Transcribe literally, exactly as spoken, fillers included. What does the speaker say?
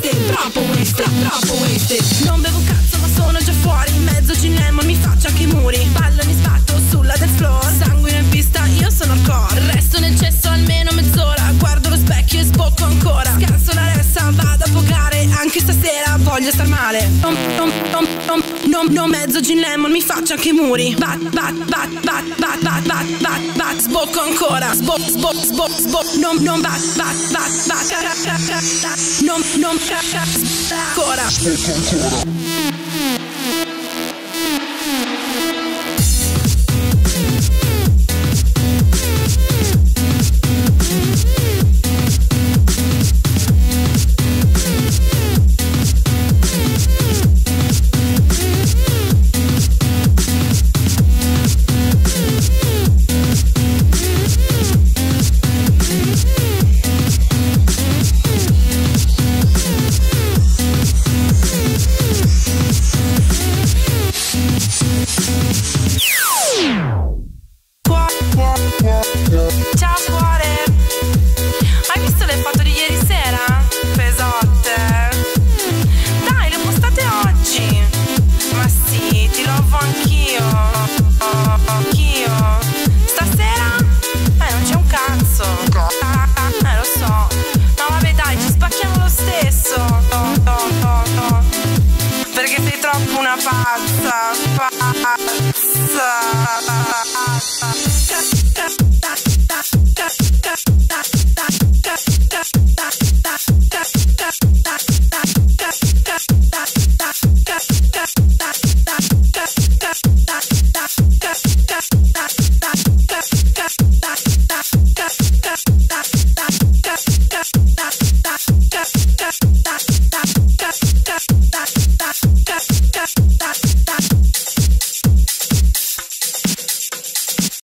wasted, troppo wasted, troppo wasted. Non bevo cazzo ma sono già fuori, mezzo gin lemon mi faccio anche i muri. Ballo e mi sbatto sulla dance floor, sanguino in pista, io sono hardcore. Resto nel cesso almeno mezz'ora, guardo lo specchio e sbocco ancora. Scanso la ressa, vado a pogare, anche stasera voglio star male. Non, non, non, non, non, non mezzo gin lemon mi faccio anche i muri. Bat, bat, bat, bat, bat, bat, bat, bat, bat, sbocco ancora. Sboc, sboc, sboc, sboc, non, non bat, bat, bat, bat, ca, ca, ca, ca, non, non, ca, ca, ancora. Sbocco ancora. Ciao cuore, hai visto le foto di ieri sera? Pesotte. Dai, le ho postate oggi. Ma sì, ti lovo anch'io. Oh, anch'io. Stasera? Eh, non c'è un cazzo. Eh, lo so. No, vabbè, dai, ci spacchiamo lo stesso. Oh, oh, oh, oh. Perché sei troppo una pazza. Pazza.